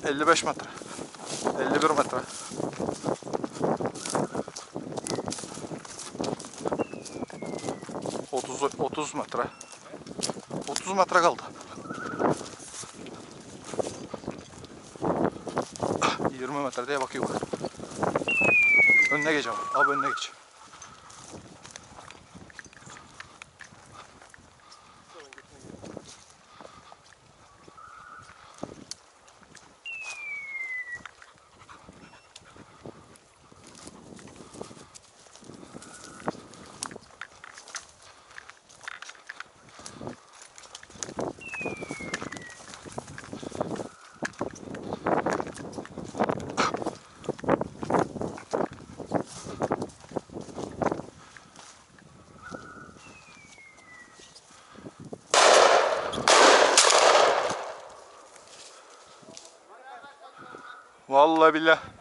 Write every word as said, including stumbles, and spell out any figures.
elli beş metre. elli bir metre. otuz otuz metre. otuz metre kaldı. yirmi metre diye bakıyor. Önüne geç abi. Abi önüne geç. Vallahi billah.